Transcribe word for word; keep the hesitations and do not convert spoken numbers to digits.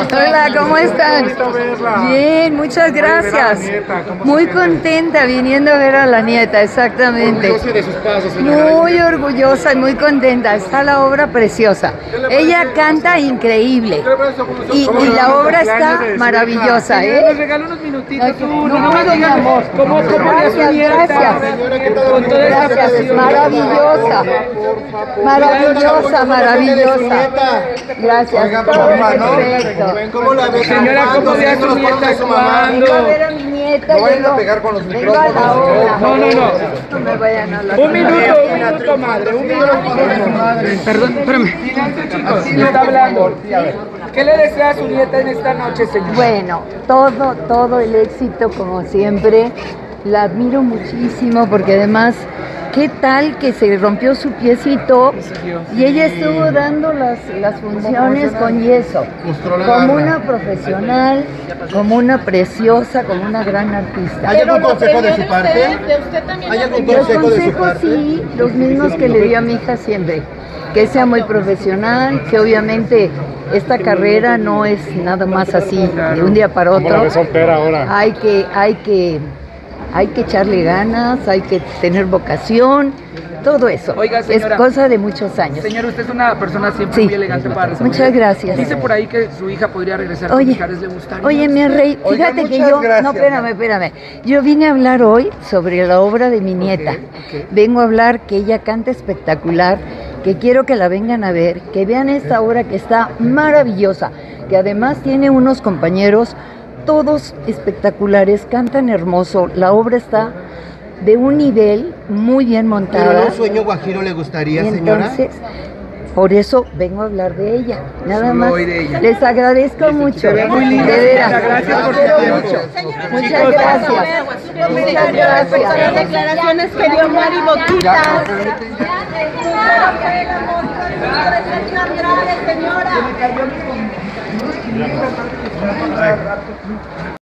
Hola, ¿cómo están? Bien, muchas gracias. Muy contenta viniendo a ver a la nieta, exactamente. Orgullosa de sus pasos, señora. Muy orgullosa y muy contenta. Está la obra preciosa. Ella canta increíble. Y, y la obra está maravillosa, ¿eh? Nos regaló unos minutitos. No, No, no puedo, mi amor. ¿Cómo, cómo le hace Gracias, nieta? gracias. Con toda esta Gracias, pasión. maravillosa. Maravillosa, maravillosa. Gracias. Oiga, Todo papá, ¿no? perfecto. ¿Cómo la ves? Señora, ¿cómo ve a su nieta actuando? Vengo a ver a mi nieta. No vayan vengo- a pegar con los vengo a la micrófonos. obra. No, no, no. No me vayan a la Un minuto, un minuto, madre. Un minuto. Perdón, espérame. Silencio, chicos. Le está hablando. ¿Qué le desea a su nieta en esta noche, señor? Bueno, todo, todo el éxito como siempre. La admiro muchísimo porque además, ¿qué tal que se rompió su piecito y ella estuvo dando las, las funciones con yeso? Como una profesional, como una preciosa, como una gran artista. ¿Hay algún consejo de su parte? ¿Hay algún Los consejo de su consejos parte? sí, los mismos que le dio a mi hija siempre. Que sea muy profesional, que obviamente esta carrera no es nada más así de un día para otro. Hay que, hay que, hay que echarle ganas, hay que tener vocación, todo eso. Oiga, señora. Es cosa de muchos años. Señor, usted es una persona siempre Sí. muy elegante para responder. Muchas gracias. Dice por ahí que su hija podría regresar con Oye, Mijares, ¿le gustaría? oye, mi rey, Oiga, fíjate que muchas yo, gracias. no, espérame, espérame, yo vine a hablar hoy sobre la obra de mi nieta. ok. Vengo a hablar que ella canta espectacular, que quiero que la vengan a ver, que vean esta obra que está maravillosa, que además tiene unos compañeros todos espectaculares, cantan hermoso, la obra está de un nivel muy bien ¿Pero montada. un sueño guajiro le gustaría, Y señora? entonces, por eso vengo a hablar de ella, nada Solo más. hoy de ella. Les agradezco mucho. Se ve muy linda, de veras. señora, gracias por Los su quiero tiempo. mucho. Muchas Chicos, gracias. Muchas gracias. Las declaraciones que dio Mari Boquitas. Señora.